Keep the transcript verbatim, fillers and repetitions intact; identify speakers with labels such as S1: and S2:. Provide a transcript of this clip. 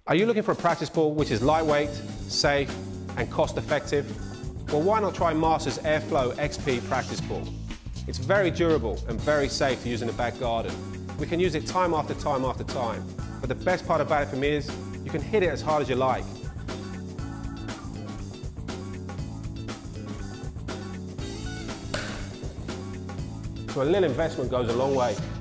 S1: Are you looking for a practice ball which is lightweight, safe and cost effective? Well, why not try Masters Airflow X P practice ball? It's very durable and very safe to use in the back garden. We can use it time after time after time. But the best part about it for me is you can hit it as hard as you like. So a little investment goes a long way.